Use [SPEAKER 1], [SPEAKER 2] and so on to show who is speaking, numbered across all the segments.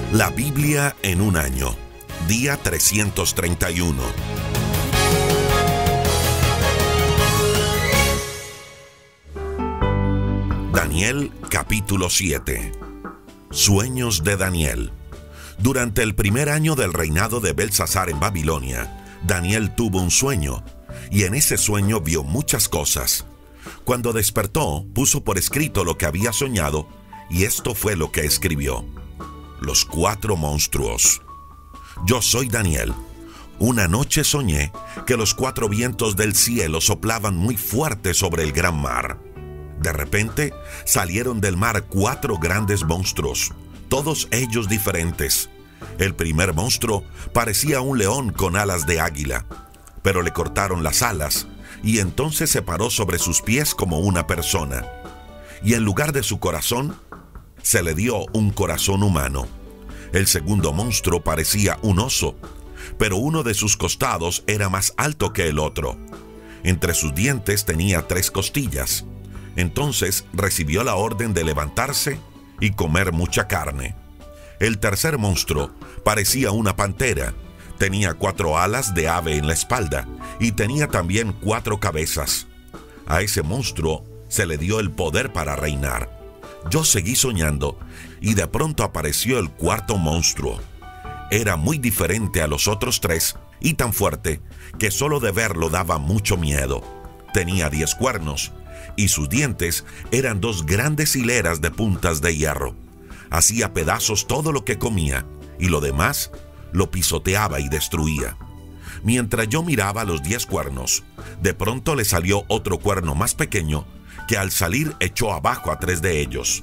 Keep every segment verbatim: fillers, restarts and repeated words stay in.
[SPEAKER 1] La Biblia en un año, día trescientos treinta y uno. Daniel capítulo siete. Sueños de Daniel. Durante el primer año del reinado de Belsasar en Babilonia, Daniel tuvo un sueño, y en ese sueño vio muchas cosas. Cuando despertó, puso por escrito lo que había soñado, y esto fue lo que escribió: Los cuatro monstruos. Yo soy Daniel. Una noche soñé que los cuatro vientos del cielo soplaban muy fuerte sobre el gran mar. De repente salieron del mar cuatro grandes monstruos, todos ellos diferentes. El primer monstruo parecía un león con alas de águila, pero le cortaron las alas y entonces se paró sobre sus pies como una persona. Y en lugar de su corazón, se le dio un corazón humano. El segundo monstruo parecía un oso, pero uno de sus costados era más alto que el otro. Entre sus dientes tenía tres costillas. Entonces recibió la orden de levantarse y comer mucha carne. El tercer monstruo parecía una pantera. Tenía cuatro alas de ave en la espalda y tenía también cuatro cabezas. A ese monstruo se le dio el poder para reinar. Yo seguí soñando y de pronto apareció el cuarto monstruo. Era muy diferente a los otros tres y tan fuerte que solo de verlo daba mucho miedo. Tenía diez cuernos y sus dientes eran dos grandes hileras de puntas de hierro. Hacía pedazos todo lo que comía y lo demás lo pisoteaba y destruía. Mientras yo miraba los diez cuernos, de pronto le salió otro cuerno más pequeño que al salir echó abajo a tres de ellos.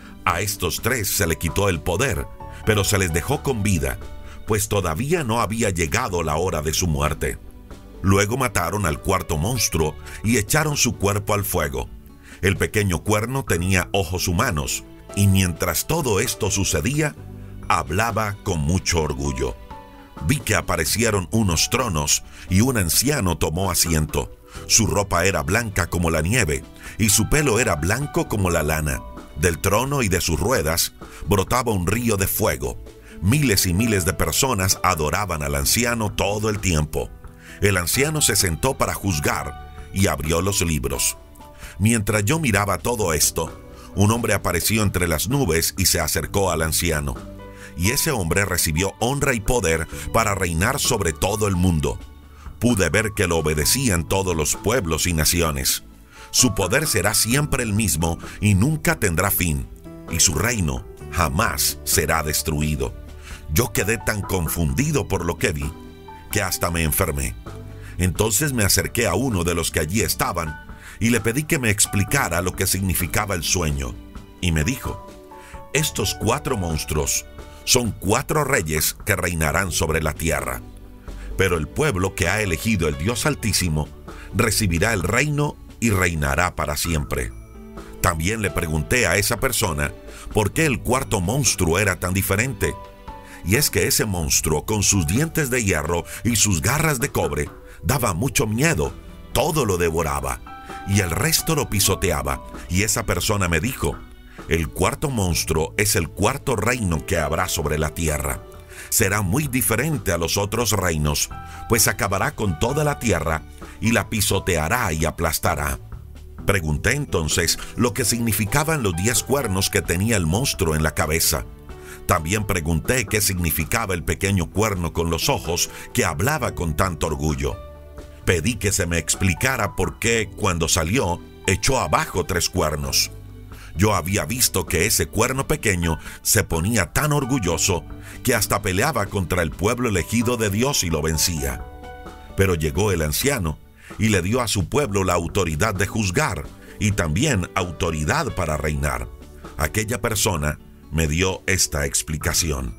[SPEAKER 1] A estos tres se le quitó el poder, pero se les dejó con vida, pues todavía no había llegado la hora de su muerte. Luego mataron al cuarto monstruo y echaron su cuerpo al fuego. El pequeño cuerno tenía ojos humanos, y mientras todo esto sucedía, hablaba con mucho orgullo. Vi que aparecieron unos tronos y un anciano tomó asiento. Su ropa era blanca como la nieve y su pelo era blanco como la lana. Del trono y de sus ruedas brotaba un río de fuego. Miles y miles de personas adoraban al anciano todo el tiempo. El anciano se sentó para juzgar y abrió los libros. Mientras yo miraba todo esto, un hombre apareció entre las nubes y se acercó al anciano. Y ese hombre recibió honra y poder para reinar sobre todo el mundo. Pude ver que lo obedecían todos los pueblos y naciones. Su poder será siempre el mismo y nunca tendrá fin, y su reino jamás será destruido. Yo quedé tan confundido por lo que vi, que hasta me enfermé. Entonces me acerqué a uno de los que allí estaban, y le pedí que me explicara lo que significaba el sueño. Y me dijo: estos cuatro monstruos son cuatro reyes que reinarán sobre la tierra. Pero el pueblo que ha elegido el Dios Altísimo recibirá el reino y reinará para siempre. También le pregunté a esa persona por qué el cuarto monstruo era tan diferente. Y es que ese monstruo, con sus dientes de hierro y sus garras de cobre, daba mucho miedo. Todo lo devoraba y el resto lo pisoteaba. Y esa persona me dijo: el cuarto monstruo es el cuarto reino que habrá sobre la tierra. Será muy diferente a los otros reinos, pues acabará con toda la tierra y la pisoteará y aplastará. Pregunté entonces lo que significaban los diez cuernos que tenía el monstruo en la cabeza. También pregunté qué significaba el pequeño cuerno con los ojos que hablaba con tanto orgullo. Pedí que se me explicara por qué, cuando salió, echó abajo tres cuernos. Yo había visto que ese cuerno pequeño se ponía tan orgulloso que hasta peleaba contra el pueblo elegido de Dios y lo vencía. Pero llegó el anciano y le dio a su pueblo la autoridad de juzgar y también autoridad para reinar. Aquella persona me dio esta explicación: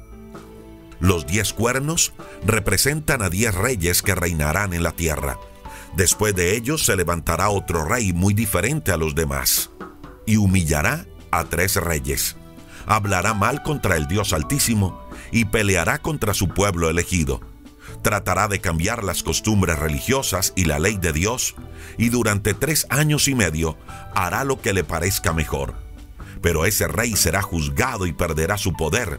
[SPEAKER 1] los diez cuernos representan a diez reyes que reinarán en la tierra. Después de ellos se levantará otro rey muy diferente a los demás, y humillará a tres reyes. Hablará mal contra el Dios Altísimo y peleará contra su pueblo elegido. Tratará de cambiar las costumbres religiosas y la ley de Dios, y durante tres años y medio hará lo que le parezca mejor. Pero ese rey será juzgado y perderá su poder,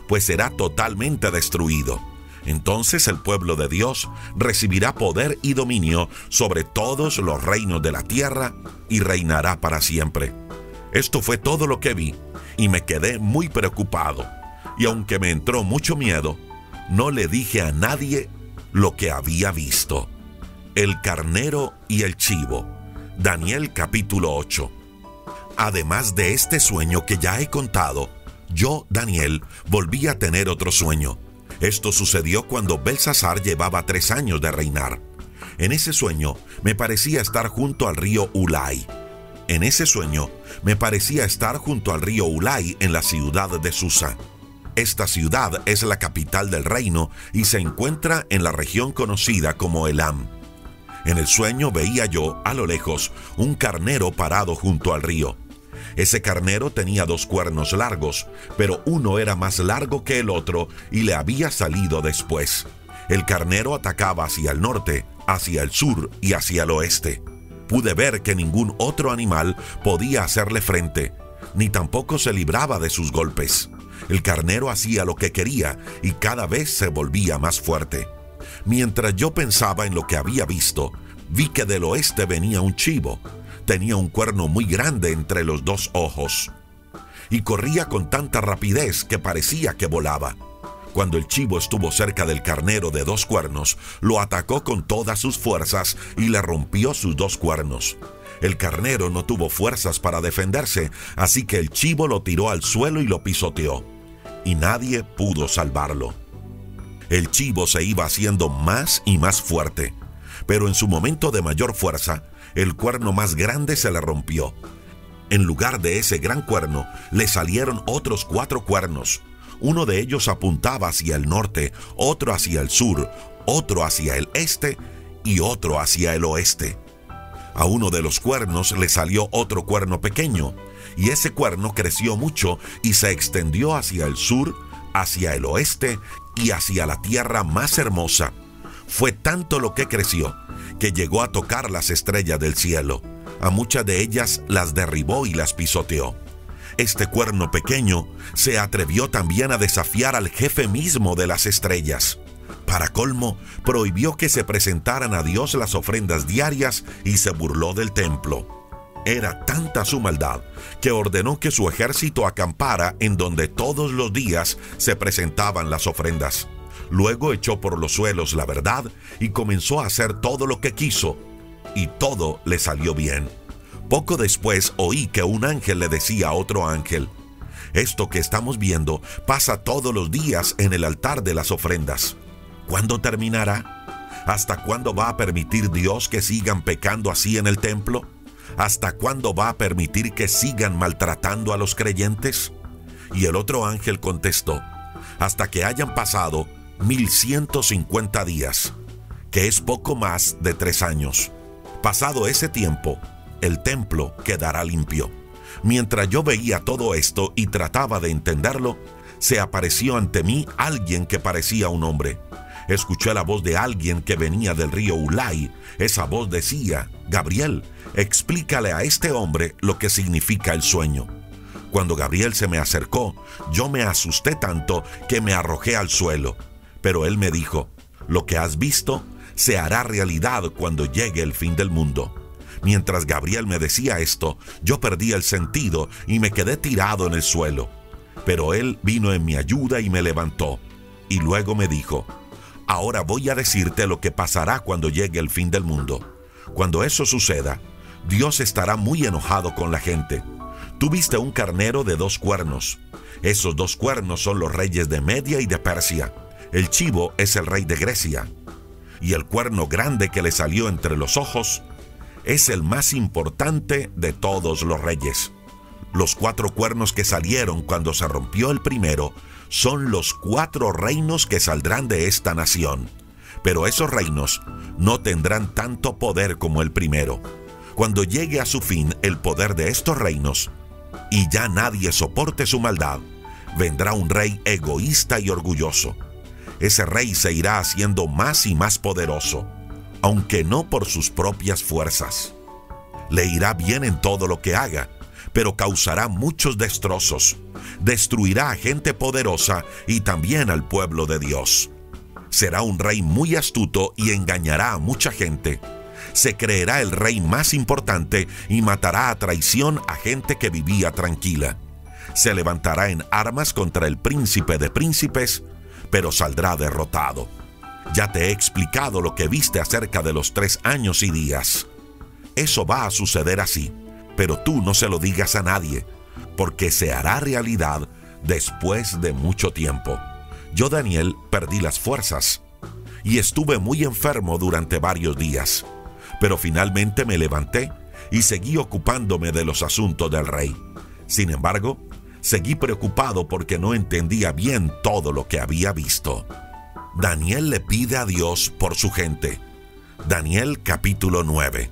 [SPEAKER 1] pues será totalmente destruido. Entonces el pueblo de Dios recibirá poder y dominio sobre todos los reinos de la tierra y reinará para siempre. Esto fue todo lo que vi y me quedé muy preocupado. Y aunque me entró mucho miedo, no le dije a nadie lo que había visto. El carnero y el chivo. Daniel capítulo ocho. Además de este sueño que ya he contado, yo, Daniel, volví a tener otro sueño. Esto sucedió cuando Belsasar llevaba tres años de reinar. En ese sueño me parecía estar junto al río Ulai. En ese sueño me parecía estar junto al río Ulai en la ciudad de Susa. Esta ciudad es la capital del reino y se encuentra en la región conocida como Elam. En el sueño veía yo, a lo lejos, un carnero parado junto al río. Ese carnero tenía dos cuernos largos, pero uno era más largo que el otro y le había salido después. El carnero atacaba hacia el norte, hacia el sur y hacia el oeste. Pude ver que ningún otro animal podía hacerle frente, ni tampoco se libraba de sus golpes. El carnero hacía lo que quería y cada vez se volvía más fuerte. Mientras yo pensaba en lo que había visto, vi que del oeste venía un chivo. Tenía un cuerno muy grande entre los dos ojos y corría con tanta rapidez que parecía que volaba. Cuando el chivo estuvo cerca del carnero de dos cuernos, lo atacó con todas sus fuerzas y le rompió sus dos cuernos. El carnero no tuvo fuerzas para defenderse, así que el chivo lo tiró al suelo y lo pisoteó, y nadie pudo salvarlo. El chivo se iba haciendo más y más fuerte, pero en su momento de mayor fuerza, el cuerno más grande se le rompió. En lugar de ese gran cuerno, le salieron otros cuatro cuernos. Uno de ellos apuntaba hacia el norte, otro hacia el sur, otro hacia el este y otro hacia el oeste. A uno de los cuernos le salió otro cuerno pequeño, y ese cuerno creció mucho y se extendió hacia el sur, hacia el oeste y hacia la tierra más hermosa. Fue tanto lo que creció, que llegó a tocar las estrellas del cielo. A muchas de ellas las derribó y las pisoteó. Este cuerno pequeño se atrevió también a desafiar al jefe mismo de las estrellas. Para colmo, prohibió que se presentaran a Dios las ofrendas diarias y se burló del templo. Era tanta su maldad que ordenó que su ejército acampara en donde todos los días se presentaban las ofrendas. Luego echó por los suelos la verdad y comenzó a hacer todo lo que quiso, y todo le salió bien. Poco después oí que un ángel le decía a otro ángel: esto que estamos viendo pasa todos los días en el altar de las ofrendas. ¿Cuándo terminará? ¿Hasta cuándo va a permitir Dios que sigan pecando así en el templo? ¿Hasta cuándo va a permitir que sigan maltratando a los creyentes? Y el otro ángel contestó: hasta que hayan pasado mil ciento cincuenta días, que es poco más de tres años. Pasado ese tiempo, el templo quedará limpio. Mientras yo veía todo esto y trataba de entenderlo, se apareció ante mí alguien que parecía un hombre. Escuché la voz de alguien que venía del río Ulai. Esa voz decía: Gabriel, explícale a este hombre lo que significa el sueño. Cuando Gabriel se me acercó, yo me asusté tanto que me arrojé al suelo. Pero él me dijo: lo que has visto se hará realidad cuando llegue el fin del mundo. Mientras Gabriel me decía esto, yo perdí el sentido y me quedé tirado en el suelo. Pero él vino en mi ayuda y me levantó. Y luego me dijo: ahora voy a decirte lo que pasará cuando llegue el fin del mundo. Cuando eso suceda, Dios estará muy enojado con la gente. Tú viste un carnero de dos cuernos. Esos dos cuernos son los reyes de Media y de Persia. El chivo es el rey de Grecia. Y el cuerno grande que le salió entre los ojos es el más importante de todos los reyes. Los cuatro cuernos que salieron cuando se rompió el primero son los cuatro reinos que saldrán de esta nación. Pero esos reinos no tendrán tanto poder como el primero. Cuando llegue a su fin el poder de estos reinos, y ya nadie soporte su maldad, vendrá un rey egoísta y orgulloso. Ese rey se irá haciendo más y más poderoso, aunque no por sus propias fuerzas. Le irá bien en todo lo que haga, pero causará muchos destrozos. destruirá a gente poderosa y también al pueblo de Dios. Será un rey muy astuto y engañará a mucha gente. Se creerá el rey más importante y matará a traición a gente que vivía tranquila. Se levantará en armas contra el príncipe de príncipes, pero saldrá derrotado. Ya te he explicado lo que viste acerca de los tres años y días. Eso va a suceder así, pero tú no se lo digas a nadie, porque se hará realidad después de mucho tiempo. Yo, Daniel, perdí las fuerzas y estuve muy enfermo durante varios días, pero finalmente me levanté y seguí ocupándome de los asuntos del rey. Sin embargo, seguí preocupado porque no entendía bien todo lo que había visto. Daniel le pide a Dios por su gente. Daniel capítulo nueve.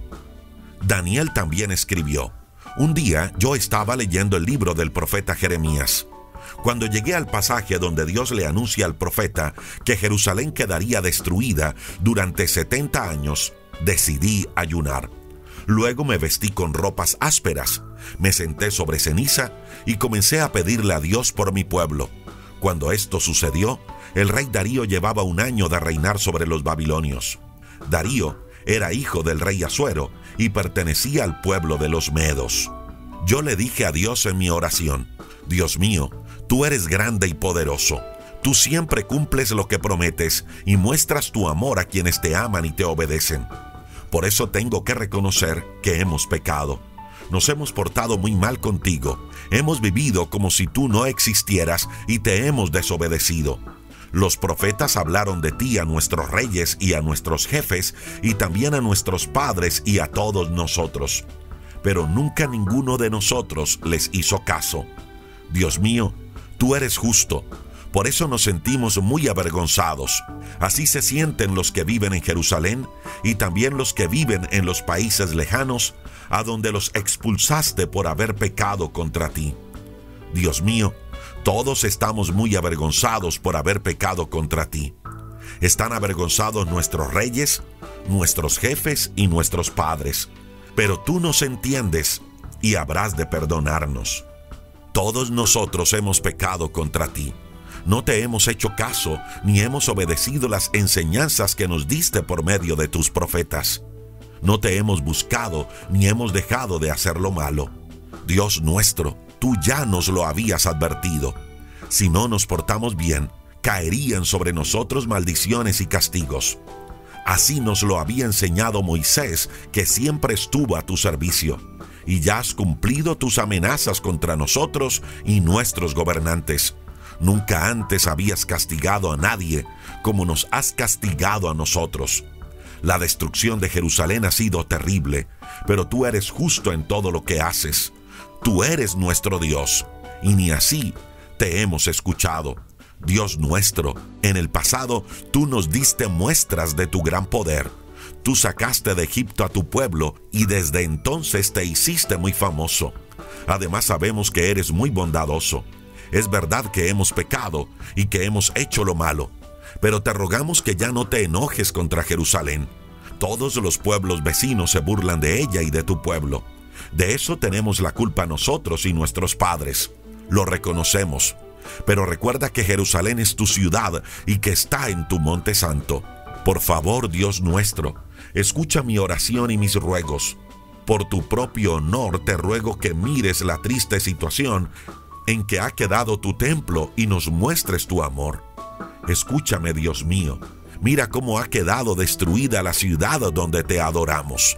[SPEAKER 1] Daniel también escribió: un día yo estaba leyendo el libro del profeta Jeremías. Cuando llegué al pasaje donde Dios le anuncia al profeta que Jerusalén quedaría destruida durante setenta años, decidí ayunar. Luego me vestí con ropas ásperas, me senté sobre ceniza y comencé a pedirle a Dios por mi pueblo. Cuando esto sucedió, el rey Darío llevaba un año de reinar sobre los babilonios. Darío era hijo del rey Asuero y pertenecía al pueblo de los medos. Yo le dije a Dios en mi oración: Dios mío, tú eres grande y poderoso. Tú siempre cumples lo que prometes y muestras tu amor a quienes te aman y te obedecen. Por eso tengo que reconocer que hemos pecado. Nos hemos portado muy mal contigo. Hemos vivido como si tú no existieras y te hemos desobedecido. Los profetas hablaron de ti a nuestros reyes y a nuestros jefes y también a nuestros padres y a todos nosotros. Pero nunca ninguno de nosotros les hizo caso. Dios mío, tú eres justo. Por eso nos sentimos muy avergonzados. Así se sienten los que viven en Jerusalén y también los que viven en los países lejanos, a donde los expulsaste por haber pecado contra ti. Dios mío, todos estamos muy avergonzados por haber pecado contra ti. Están avergonzados nuestros reyes, nuestros jefes y nuestros padres. Pero tú nos entiendes y habrás de perdonarnos. Todos nosotros hemos pecado contra ti. No te hemos hecho caso ni hemos obedecido las enseñanzas que nos diste por medio de tus profetas. No te hemos buscado ni hemos dejado de hacer lo malo. Dios nuestro, tú ya nos lo habías advertido. Si no nos portamos bien, caerían sobre nosotros maldiciones y castigos. Así nos lo había enseñado Moisés, que siempre estuvo a tu servicio. Y ya has cumplido tus amenazas contra nosotros y nuestros gobernantes. Nunca antes habías castigado a nadie como nos has castigado a nosotros. La destrucción de Jerusalén ha sido terrible, pero tú eres justo en todo lo que haces. Tú eres nuestro Dios, y ni así te hemos escuchado. Dios nuestro, en el pasado tú nos diste muestras de tu gran poder. Tú sacaste de Egipto a tu pueblo y desde entonces te hiciste muy famoso. Además sabemos que eres muy bondadoso. Es verdad que hemos pecado y que hemos hecho lo malo, pero te rogamos que ya no te enojes contra Jerusalén. Todos los pueblos vecinos se burlan de ella y de tu pueblo. De eso tenemos la culpa nosotros y nuestros padres. Lo reconocemos. Pero recuerda que Jerusalén es tu ciudad y que está en tu monte santo. Por favor, Dios nuestro, escucha mi oración y mis ruegos. Por tu propio honor te ruego que mires la triste situación en que ha quedado tu templo y nos muestres tu amor. Escúchame, Dios mío, mira cómo ha quedado destruida la ciudad donde te adoramos.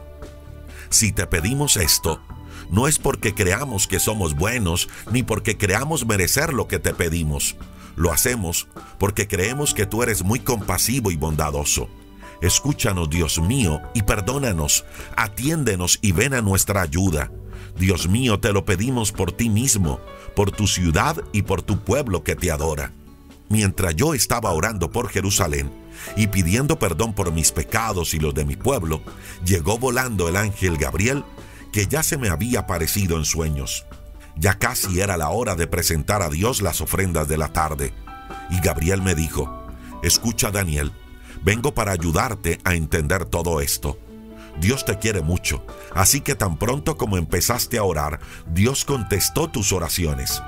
[SPEAKER 1] Si te pedimos esto, no es porque creamos que somos buenos, ni porque creamos merecer lo que te pedimos. Lo hacemos porque creemos que tú eres muy compasivo y bondadoso. Escúchanos, Dios mío, y perdónanos, atiéndenos y ven a nuestra ayuda. Dios mío, te lo pedimos por ti mismo, por tu ciudad y por tu pueblo que te adora. Mientras yo estaba orando por Jerusalén y pidiendo perdón por mis pecados y los de mi pueblo, llegó volando el ángel Gabriel, que ya se me había aparecido en sueños. Ya casi era la hora de presentar a Dios las ofrendas de la tarde. Y Gabriel me dijo: escucha, Daniel, vengo para ayudarte a entender todo esto. Dios te quiere mucho, así que tan pronto como empezaste a orar, Dios contestó tus oraciones.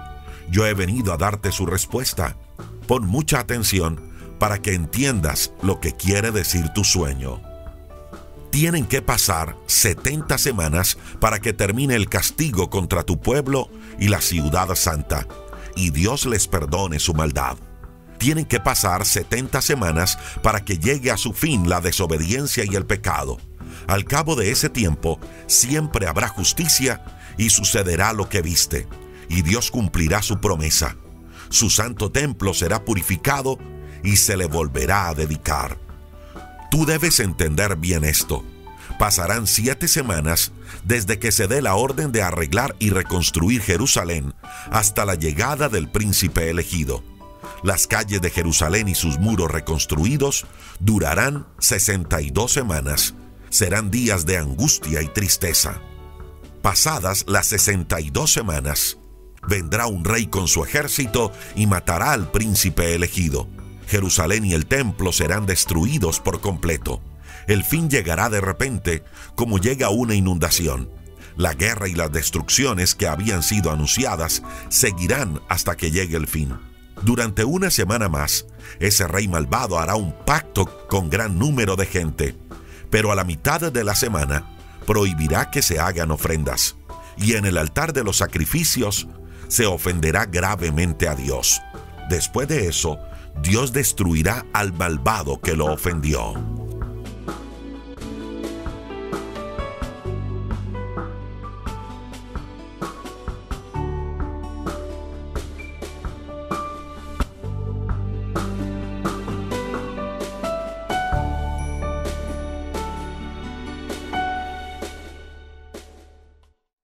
[SPEAKER 1] Yo he venido a darte su respuesta. Pon mucha atención para que entiendas lo que quiere decir tu sueño. Tienen que pasar setenta semanas para que termine el castigo contra tu pueblo y la ciudad santa, y Dios les perdone su maldad. Tienen que pasar setenta semanas para que llegue a su fin la desobediencia y el pecado. Al cabo de ese tiempo, siempre habrá justicia y sucederá lo que viste, y Dios cumplirá su promesa. Su santo templo será purificado y se le volverá a dedicar. Tú debes entender bien esto. Pasarán siete semanas desde que se dé la orden de arreglar y reconstruir Jerusalén hasta la llegada del príncipe elegido. Las calles de Jerusalén y sus muros reconstruidos durarán sesenta y dos semanas. Serán días de angustia y tristeza. Pasadas las sesenta y dos semanas, vendrá un rey con su ejército y matará al príncipe elegido. Jerusalén y el templo serán destruidos por completo. El fin llegará de repente, como llega una inundación. La guerra y las destrucciones que habían sido anunciadas seguirán hasta que llegue el fin. Durante una semana más, ese rey malvado hará un pacto con gran número de gente, pero a la mitad de la semana prohibirá que se hagan ofrendas, y en el altar de los sacrificios se ofenderá gravemente a Dios. Después de eso, Dios destruirá al malvado que lo ofendió.